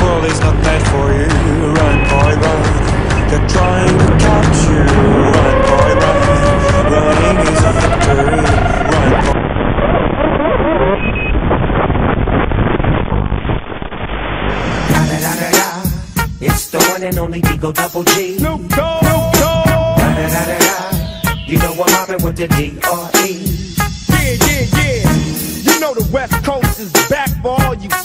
world is not meant for you. Run, boy, run. They're trying to catch you. Run, boy, run. Running is a victory. Run, boy. Da-da-da-da-da. It's the one and only Digo Double G. Snoop Dogg. Da-da-da-da-da. You know I'm mobbing with the D.R.E. Yeah. You know the West Coast is back for all you